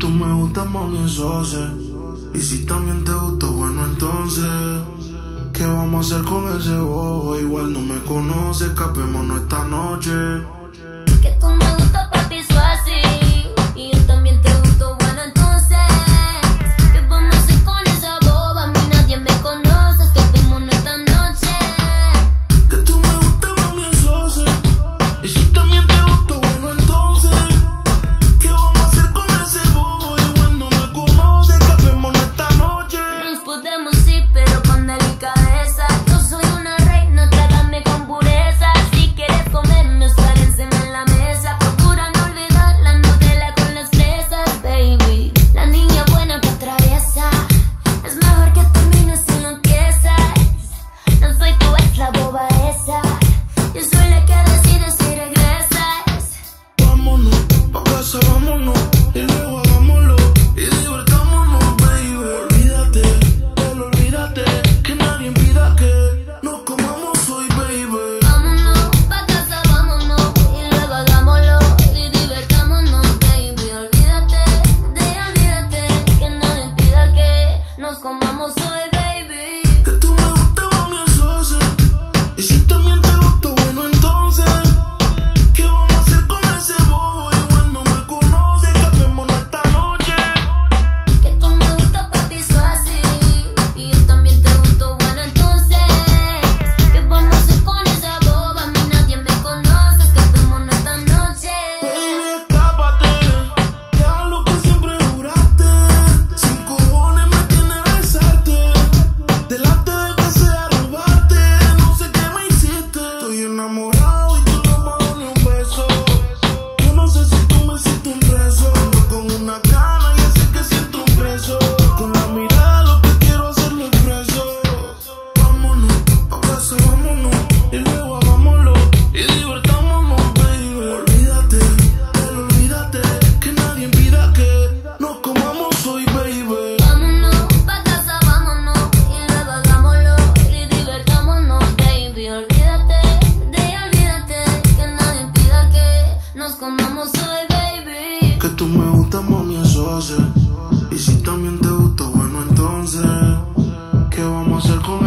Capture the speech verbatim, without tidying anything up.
tú me gustas, mami, eso sé. Y si también te gusta, bueno, entonces ¿qué vamos a hacer con ese bobo? Igual no me conoce, escapémonos esta noche. Que tú me gustas, papi, eso así. Y yo también te gusto, bueno, entonces ¿qué vamos a hacer con esa boba? A mí nadie me conoce, escapémonos esta noche. Que tú me gustas, mami, eso sé. Y si también te gusta, bueno, entonces ¿qué vamos a hacer con ese bobo? Igual no me conoce, escapémonos esta noche. Nos podemos ir, pero con delicadeza. Yo soy una reina, trátame con pureza. Si quieres comerme, estar encima en la mesa. Procura no olvidar la Nutella con las fresas, baby. La niña buena que atraviesa. Es mejor que termines si no empiezas. No soy tu ex, la boba esa. Yo soy la que decide si regresas. Vámonos, pa' casa, vámonos. Y luego hagámoslo y divertámonos, baby. Olvídate, pero olvídate que nadie impida que nos comamos hoy, baby. Vámonos, pa' casa, vámonos. Y luego hagámoslo y divertámonos, baby. Olvídate, de olvídate que nadie impida que nos comamos hoy, baby. Que tú me gustas, mami, eso sé. Y si también te gusta, bueno, entonces ¿qué vamos a hacer con ese bobo? Igual no me conoce, escapémonos esta noche. Que tú me gustas, papi, eso así. Y yo también te gusto, bueno, entonces ¿qué vamos a hacer con esa boba? A mí nadie me conoce, escapémonos esta noche. Baby, escápate, ya lo que siempre juraste. Sin cojones me tiene besarte. Delante de que sea robarte, no sé qué me hiciste. Estoy enamorado y tú no me das ni un beso. Yo no sé si tú me hiciste un preso. Ando con una cana y así que siento un preso. Con la mirada lo que quiero hacerlo expreso. Vámonos, pa' casa, vámonos. Y luego hagámoslo y divertámonos, baby. Olvídate, pero olvídate que nadie impida que nos comamos hoy, baby. Vámonos, pa' casa, vámonos. Y luego hagámoslo y divertámonos, baby. Olvídate, de olvídate que nadie impida que nos comamos hoy, baby. Que tú me gustas, mami, eso sé. Y si también te gusta, bueno, entonces ¿qué vamos a hacer con